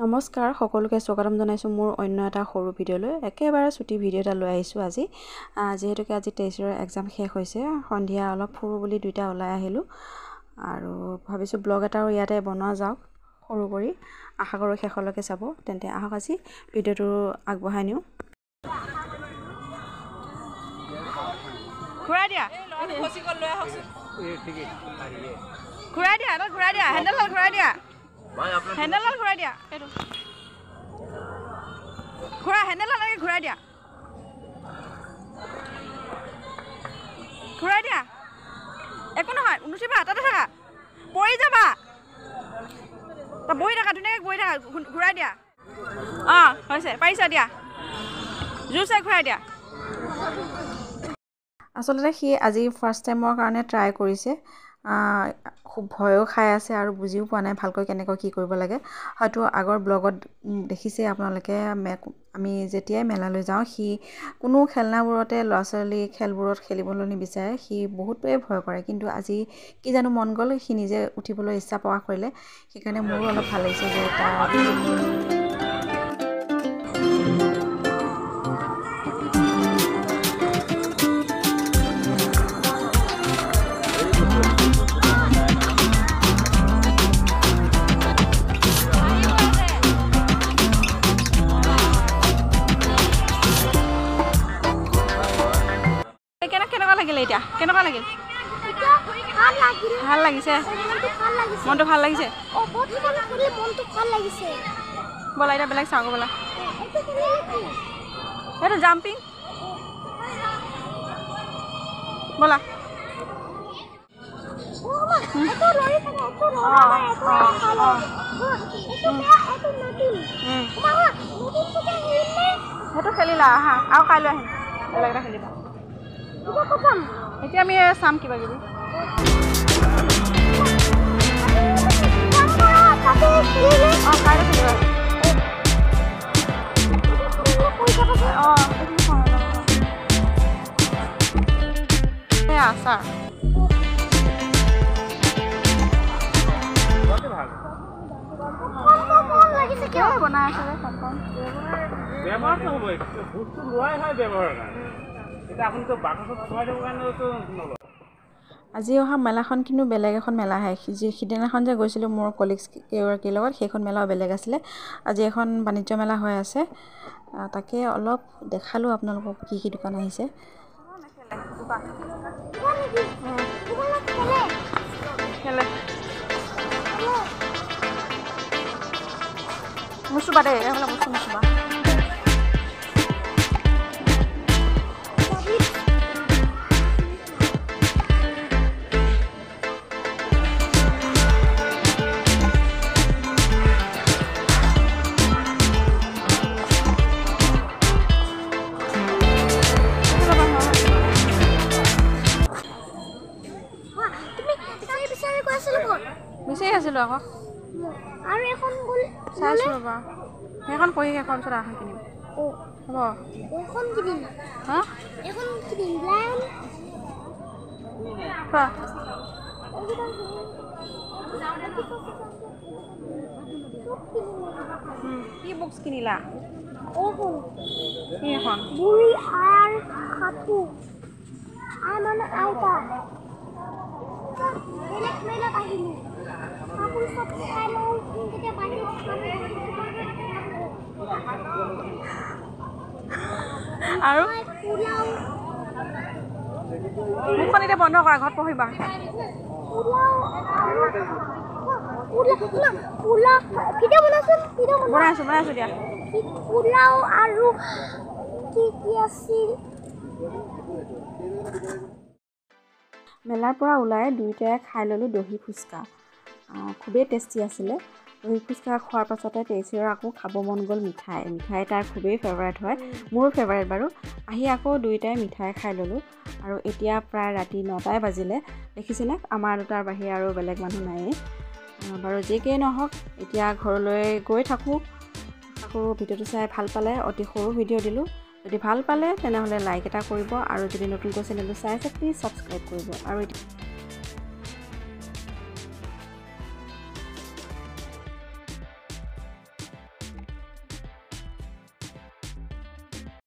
নমস্কাৰ সকলোকে স্বাগতম জনাইছো মোৰ অন্য এটা সৰু ভিডিঅ'লৈ একেবাৰে ছুটি ভিডিঅ' এটা লৈ আহিছো আজি যেহেতুকে আজি 23ৰ এক্সাম শেষ হৈছে সন্ধিয়া অলপ ফুৰু বুলি দুইটা ওলাই আহিলো আৰু ভাবিছো ব্লগ এটাও ইয়াতে বনোৱা যাওক সৰু কৰি আশা কৰো শেষলৈকে চাব তেন্তে আহক আজি ভিডিঅ'টো আগবঢ়াই নিও ঘুৰাই দিয়া ফসি গল লৈ আহক ঠিক আছে ঘুৰাই দিয়া হেন্ডেল ঘুৰাই দিয়া হেন্ডেল ঘুৰাই দিয়া এটো ঘুৰা হেন্ডেল লাগে ঘুৰাই দিয়া একো নহয় উনুচিবা তাতে থাকা পৰি যাবা তা বহি থাকা ধুনীয়াকৈ বহি থাকা ঘুৰাই দিয়া হৈছে পাৰিছা দিয়া জুছে ঘুৰাই দিয়া আসলে সি আজি ফাৰ্স্ট টাইমৰ কাৰণে ট্ৰাই কৰিছে খুব ভয়ও খাই আছে আৰু বুজিও পোৱা নাই ভালকৈ কেনেকৈ কি কৰিব লাগে হয়তো আগৰ ব্লগত দেখিছে আপোনালোকে আমি যেতিয়াই মেলালৈ যাওঁ সি কোনো খেলনাবোৰতে ল'ৰা-ছোৱালী খেলবোৰত খেলিবলৈ নিবিচাৰে সি বহুতই ভয় কৰে কিন্তু আজি কি জানো মন গ'ল সি নিজে উঠিবলৈ ইচ্ছা প্ৰকাশ কৰিলে সেইকাৰণে মোৰো অলপ ভাল লাগিছে যে কেনেকুৱা লাগিল ভাল লাগিছে মনটো ভাল লাগিছে বলা এটা বেলেগ চাওঁ বলা এইটো জাম্পিং বলা সেইটো খেলিলা আহা আৰু কাইলৈ আহিম বেলেগ এটা খেলিবা এতিয়া আমি চাম কিবা কিবি আচাৰ বনাই আছে আজি অহা মেলাখন কিন্তু বেলেগ এখন মেলা আহে সিদিনাখন যে গৈছিলোঁ মোৰ কলিগছ কেইগৰাকীৰ লগত সেইখন মেলাও বেলেগ আছিলে আজি এখন বাণিজ্য মেলা হৈ আছে তাকে অলপ দেখালোঁ আপোনালোকক কি কি দোকান আহিছে মুচুবা দেই মুচুবা বিচাৰি আছিলোঁ আকৌ আৰু এখন গ'ল চাইছোঁ ৰ'বা সেইখন পঢ়ি এখন ওচৰত আহা কিনিম হ'ব এখন কিনিম হা এখন কিনিম লাইন কি বুকছ কিনিলা এখন কি এখন বুঢ়ী আৰ সাধু মানে আইতা মেলাত আহিলোঁ কাপোৰ চব চাই লওঁ তেতিয়া বাহিৰত আৰু মুখখন এতিয়া বন্ধ কৰা ঘৰত পঢ়িবা বনাইছোঁ দিয়া পোলাও আৰু কি কি আছিল মেলাৰ পৰা ওলাই দুয়োটাই খাই ল'লোঁ দহি ফুচকা খুবেই টেষ্টি আছিলে দহি ফুচকা খোৱাৰ পাছতে তেইচিৰৰ আকৌ খাব মন গ'ল মিঠাই তাৰ খুবেই ফেভাৰেট হয় মোৰ ফেভাৰেট বাৰু আহি আকৌ দুয়োটাই মিঠাই খাই ল'লোঁ আৰু এতিয়া প্ৰায় ৰাতি 9টাই বাজিলে দেখিছেনে আমাৰ দুটাৰ বাহিৰে আৰু বেলেগ মানুহ নায়েই বাৰু যিকেই নহওক এতিয়া ঘৰলৈ গৈ থাকোঁ আকৌ ভিডিঅ'টো চাই ভাল পালে অতি সৰু ভিডিঅ' দিলোঁ যদি ভাল পালে তেনেহ'লে লাইক এটা কৰিব আৰু যদি নতুনকৈ চেনেলটো চাই আছে প্লিজ ছাবস্ক্ৰাইব কৰিব আৰু